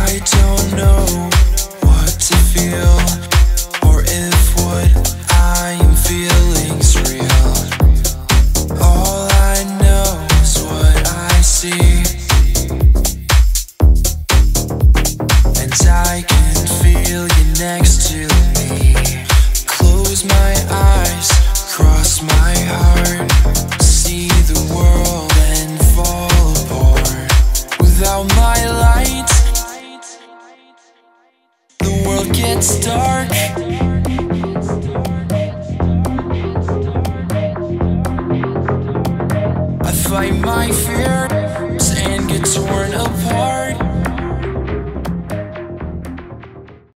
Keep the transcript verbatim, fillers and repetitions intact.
I don't know what to feel, or if what I am feeling's real. All I know is what I see, and I can feel you next to me. Close my eyes, cross my heart, see the world and fall apart. Without my light, the world gets dark. I fight my fear.